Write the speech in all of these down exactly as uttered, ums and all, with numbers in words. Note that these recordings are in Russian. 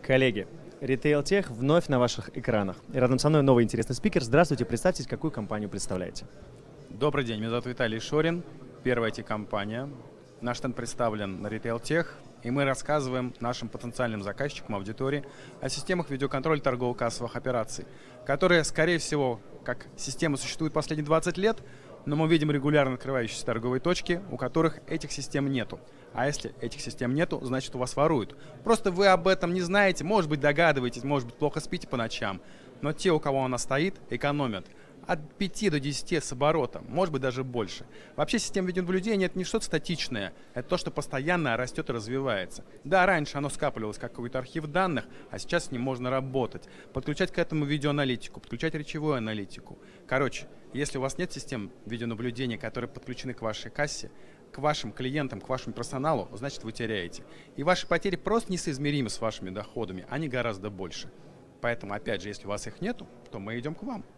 Коллеги, Retail Tech вновь на ваших экранах. И рядом со мной новый интересный спикер. Здравствуйте, представьтесь, какую компанию представляете? Добрый день, меня зовут Виталий Шорин, первая ай ти-компания. Наш стенд представлен на Retail Tech, и мы рассказываем нашим потенциальным заказчикам, аудитории о системах видеоконтроля торгово-кассовых операций, которые, скорее всего, как система существует последние двадцать лет, но мы видим регулярно открывающиеся торговые точки, у которых этих систем нету. А если этих систем нету, значит, у вас воруют. Просто вы об этом не знаете, может быть, догадываетесь, может быть, плохо спите по ночам, но те, у кого она стоит, экономят от пяти до десяти с оборотом, может быть, даже больше. Вообще система видеонаблюдения — это не что-то статичное, это то, что постоянно растет и развивается. Да, раньше оно скапливалось как какой-то архив данных, а сейчас с ним можно работать, подключать к этому видеоаналитику, подключать речевую аналитику. Короче, если у вас нет систем видеонаблюдения, которые подключены к вашей кассе, к вашим клиентам, к вашему персоналу, значит, вы теряете. И ваши потери просто несоизмеримы с вашими доходами, они гораздо больше. Поэтому, опять же, если у вас их нету, то мы идем к вам.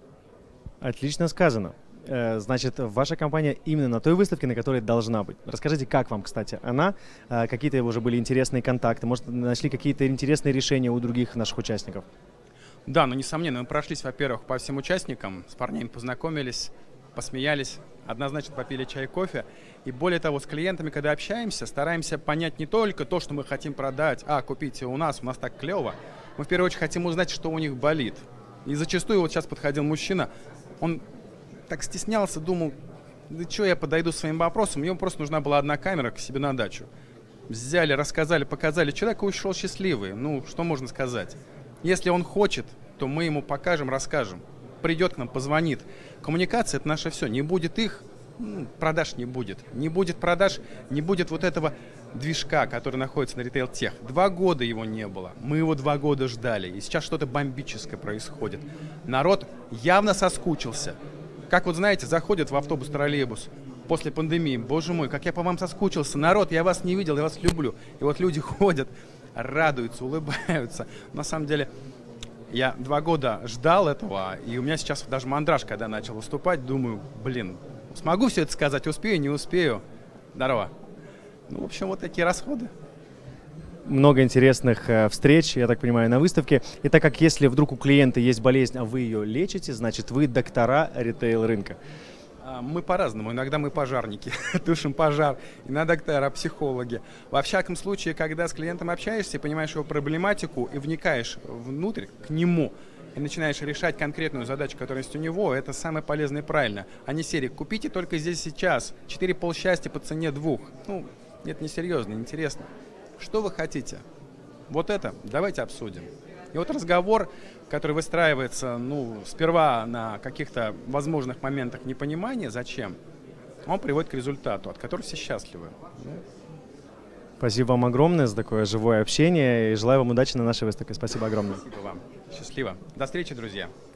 Отлично сказано. Значит, ваша компания именно на той выставке, на которой должна быть. Расскажите, как вам, кстати, она? Какие-то уже были интересные контакты? Может, нашли какие-то интересные решения у других наших участников? Да, ну, несомненно, мы прошлись, во-первых, по всем участникам, с парнями познакомились, посмеялись, однозначно попили чай, кофе. И более того, с клиентами, когда общаемся, стараемся понять не только то, что мы хотим продать, а, купите у нас, у нас так клево. Мы в первую очередь хотим узнать, что у них болит. И зачастую, вот сейчас подходил мужчина, он так стеснялся, думал, да что я подойду своим вопросом, ему просто нужна была одна камера к себе на дачу. Взяли, рассказали, показали, человек ушел счастливый, ну, что можно сказать. Если он хочет, то мы ему покажем, расскажем. Придет к нам, позвонит. Коммуникация — это наше все. Не будет их, ну, продаж не будет. Не будет продаж, не будет вот этого движка, который находится на Retail Tech. Два года его не было. Мы его два года ждали. И сейчас что-то бомбическое происходит. Народ явно соскучился. Как вот знаете, заходит в автобус, троллейбус после пандемии. Боже мой, как я по вам соскучился. Народ, я вас не видел, я вас люблю. И вот люди ходят, радуются, улыбаются. На самом деле, я два года ждал этого, и у меня сейчас даже мандраж, когда начал выступать, думаю, блин, смогу все это сказать, успею, не успею. Здорово. Ну, в общем, вот такие расходы. Много интересных э, встреч, я так понимаю, на выставке. И так как если вдруг у клиента есть болезнь, а вы ее лечите, значит, вы доктора ритейл-рынка. Мы по-разному. Иногда мы пожарники, тушим пожар, иногда доктора, психологи. Во всяком случае, когда с клиентом общаешься, понимаешь его проблематику и вникаешь внутрь, к нему, и начинаешь решать конкретную задачу, которая есть у него, это самое полезное и правильно. А не серии «купите только здесь сейчас», четыре полсчастья по цене двух. Ну, это несерьезно, неинтересно. Что вы хотите? Вот это давайте обсудим. И вот разговор, который выстраивается, ну, сперва на каких-то возможных моментах непонимания, зачем, он приводит к результату, от которого все счастливы. Спасибо вам огромное за такое живое общение и желаю вам удачи на нашей выставке. Спасибо огромное. Спасибо вам. Счастливо. До встречи, друзья.